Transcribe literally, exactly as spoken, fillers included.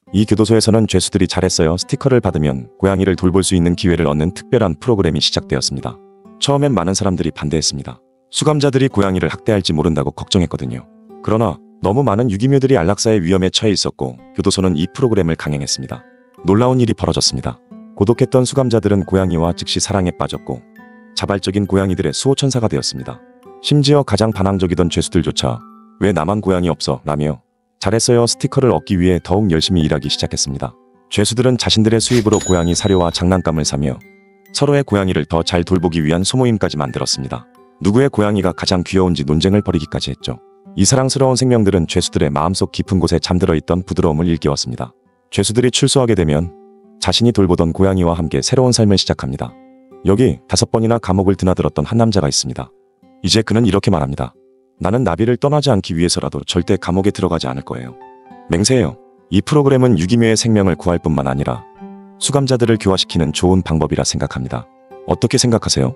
이 교도소에서는 죄수들이 잘했어요 스티커를 받으면 고양이를 돌볼 수 있는 기회를 얻는 특별한 프로그램이 시작되었습니다. 처음엔 많은 사람들이 반대했습니다. 수감자들이 고양이를 학대할지 모른다고 걱정했거든요. 그러나 너무 많은 유기묘들이 안락사의 위험에 처해 있었고 교도소는 이 프로그램을 강행했습니다. 놀라운 일이 벌어졌습니다. 고독했던 수감자들은 고양이와 즉시 사랑에 빠졌고 자발적인 고양이들의 수호천사가 되었습니다. 심지어 가장 반항적이던 죄수들조차 왜 나만 고양이 없어? 라며 잘했어요 스티커를 얻기 위해 더욱 열심히 일하기 시작했습니다. 죄수들은 자신들의 수입으로 고양이 사료와 장난감을 사며 서로의 고양이를 더 잘 돌보기 위한 소모임까지 만들었습니다. 누구의 고양이가 가장 귀여운지 논쟁을 벌이기까지 했죠. 이 사랑스러운 생명들은 죄수들의 마음속 깊은 곳에 잠들어 있던 부드러움을 일깨웠습니다. 죄수들이 출소하게 되면 자신이 돌보던 고양이와 함께 새로운 삶을 시작합니다. 여기 다섯 번이나 감옥을 드나들었던 한 남자가 있습니다. 이제 그는 이렇게 말합니다. 나는 나비를 떠나지 않기 위해서라도 절대 감옥에 들어가지 않을 거예요. 맹세해요. 이 프로그램은 유기묘의 생명을 구할 뿐만 아니라 수감자들을 교화시키는 좋은 방법이라 생각합니다. 어떻게 생각하세요?